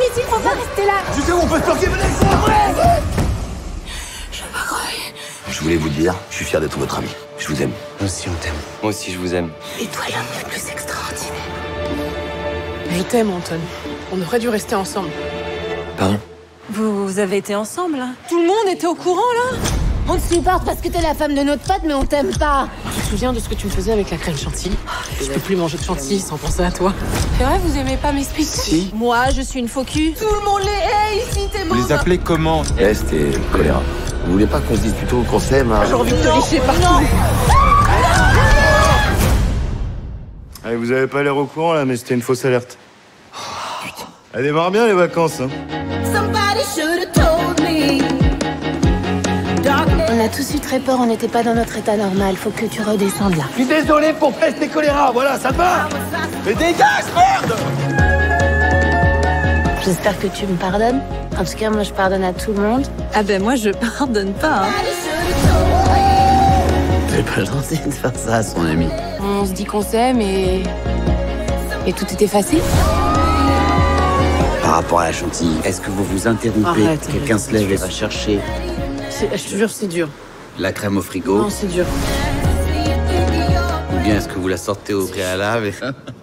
ici, faut pas rester là. Tu sais où on peut se planquer, venez, c'est vrai. Je vais pas crever. Je voulais vous dire, je suis fier d'être votre ami. Je vous aime. Nous aussi, on t'aime. Moi aussi, je vous aime. Et toi, l'homme le plus extraordinaire. Je t'aime, Anton. On aurait dû rester ensemble. Pardon? Vous avez été ensemble, là? Tout le monde était au courant, là? On te supporte parce que t'es la femme de notre pote, mais on t'aime pas. Tu te souviens de ce que tu me faisais avec la crème chantilly? Je peux plus manger de chantilly sans penser à toi. C'est vrai, vous aimez pas mes speeches? Si. Moi, je suis une faux cul. Tout le monde les hait ici, t'es Vous les appelez comment? Peste et choléra. Vous voulez pas qu'on se dise plutôt qu'on s'aime, hein? J'ai envie de te lécher partout. Allez, vous avez pas l'air au courant là, mais c'était une fausse alerte. Putain. Elle démarre bien les vacances, hein. On a tous eu très peur, on n'était pas dans notre état normal. Faut que tu redescendes là. Je suis désolé pour peste et choléra, voilà, ça te va. Mais dégage, merde. J'espère que tu me pardonnes. En tout cas, moi, je pardonne à tout le monde. Ah ben moi, je pardonne pas, hein. C'est pas gentil de faire ça à son ami. On se dit qu'on s'aime et tout est effacé. Par rapport à la chantilly, est-ce que vous vous interrompez? Arrête, Quelqu'un arrête. se lève et va chercher Je te jure, c'est dur. la crème au frigo? Non, c'est dur. Ou bien est-ce que vous la sortez au préalable?